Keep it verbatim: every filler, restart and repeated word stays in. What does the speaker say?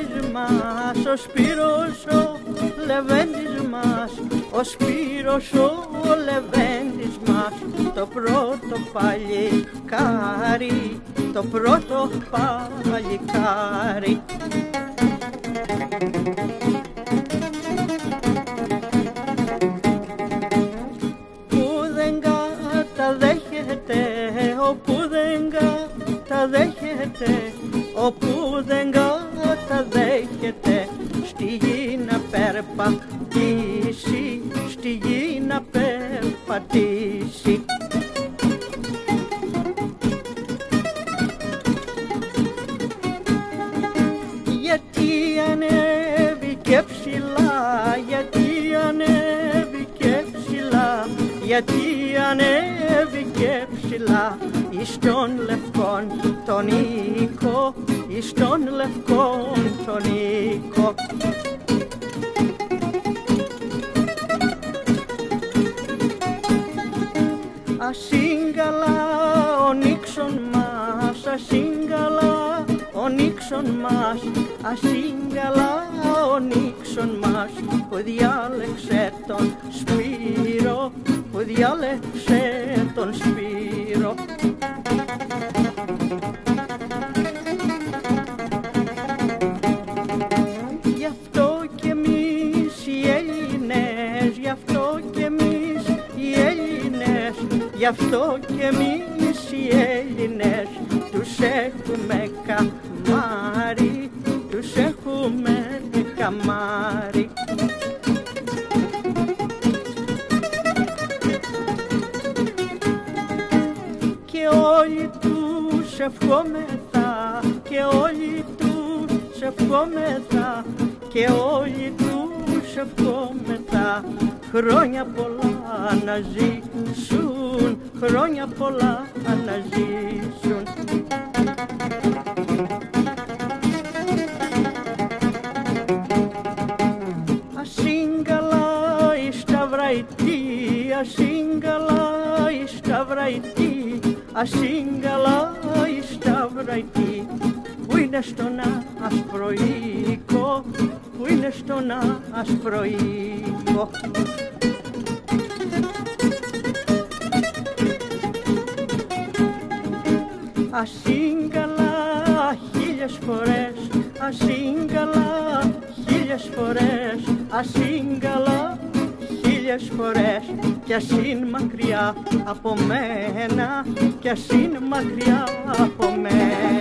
Λεβέντης μας, ο Σπύρος ο Λεβέντης μας, ο Σπύρος ο Λεβέντης μας, το πρώτο παλικάρι, το πρώτο παλικάρι. Που δεν καταδέχεται, όπου δεν καταδέχεται, όπου δεν καταδέχεται, στη γη να περπατήσει, στη γη να περπατήσει. Γιατί ανέβηκε ψηλά, γιατί ανέβηκε ψηλά, γιατί ανέβηκε ψηλά, εις τον λευκόν τον οίκο, εις τον λευκόν τον οίκο. Ασύγκαλα ο Νίξον μας, ασύγκαλα ο Νίξον μας, ασύγκαλα ο Νίξον μας, που διάλεξε τον Σπύρο, που διάλεξε τον Σπύρο. Γι' αυτό κι εμείς οι Έλληνες, γι' αυτό κι εμείς οι Έλληνες, γι' αυτό κι εμείς οι Έλληνες, τους έχουμε καμάρι, τους έχουμε καμάρι. Και όλοι τους ευχόμεθα, και όλοι τους ευχόμεθα, και όλοι τους ευχόμεθα, χρόνια πολλά να ζήσουν, χρόνια πολλά να ζήσουν. Ασύγκαλα η Σταυραϊτή, ασύγκαλα η Σταυραϊτή, ασύγκαλα η Σταυραϊτή, που είναι στον άσπρο οίκο, που είναι στον άσπρο οίκο. Ασύγκαλα χίλιες φορές, ασύγκαλα χίλιες φορές, ασύγκαλα χίλιες φορές, κι ας είναι μακριά από μένα, κι ας είναι μακριά από μένα.